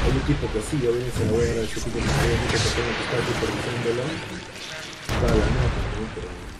hay un tipo que sí, obviamente se la voy a dar a ese tipo que obviamente que tengo que estar supervisándolo, para la nota, ¿no? Pero